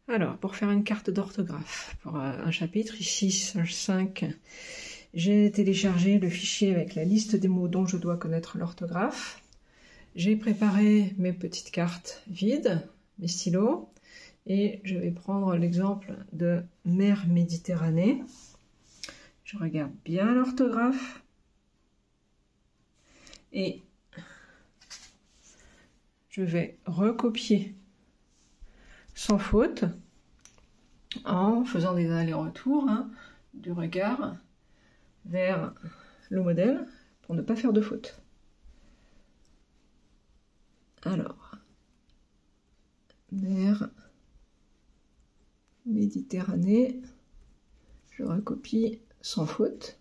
Alors, pour faire une carte d'orthographe, pour un chapitre, ici 5, j'ai téléchargé le fichier avec la liste des mots dont je dois connaître l'orthographe. J'ai préparé mes petites cartes vides, mes stylos, et je vais prendre l'exemple de mer Méditerranée. Je regarde bien l'orthographe et je vais recopier sans faute en faisant des allers-retours du regard vers le modèle pour ne pas faire de faute. Alors, mer Méditerranée, je recopie sans faute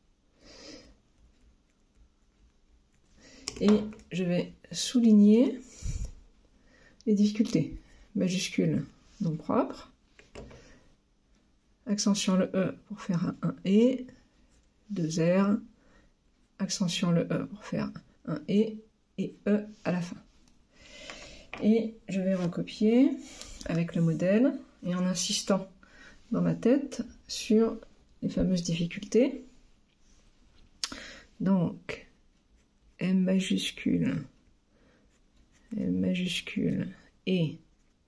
et je vais souligner les difficultés. Majuscule nom propre, accent sur le E pour faire un E, 2 R, accent sur le E pour faire un et E à la fin. Et je vais recopier avec le modèle et en insistant dans ma tête sur les fameuses difficultés. Donc, M majuscule et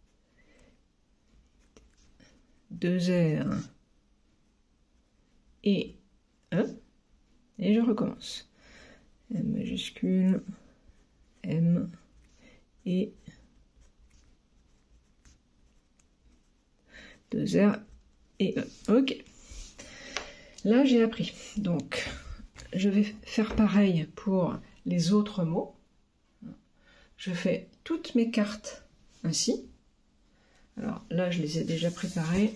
2 R et E, et je recommence. M majuscule, M et 2 R et E. Ok. Là, j'ai appris. Donc, je vais faire pareil pour les autres mots. Je fais toutes mes cartes ainsi. Alors là, je les ai déjà préparées.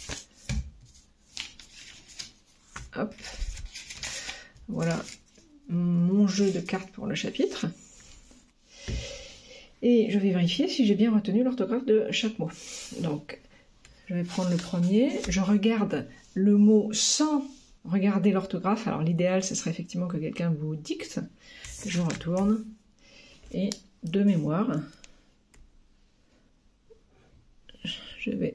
Hop. Voilà mon jeu de cartes pour le chapitre. Et je vais vérifier si j'ai bien retenu l'orthographe de chaque mot. Donc, je vais prendre le premier. Je regarde le mot sans regarder l'orthographe. Alors l'idéal, ce serait effectivement que quelqu'un vous dicte. Je retourne. Et de mémoire, je vais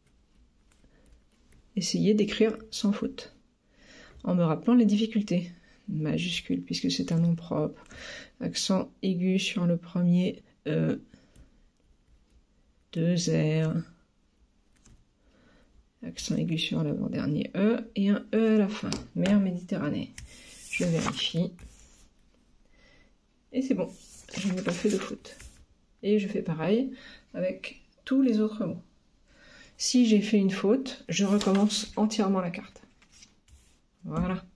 essayer d'écrire sans faute, en me rappelant les difficultés. Majuscule, puisque c'est un nom propre. Accent aigu sur le premier E. 2 R. Accent aigu sur l'avant-dernier E. Et un E à la fin. Mer Méditerranée. Je vérifie. Et c'est bon. Je n'ai pas fait de faute. Et je fais pareil avec tous les autres mots. Si j'ai fait une faute, je recommence entièrement la carte. Voilà.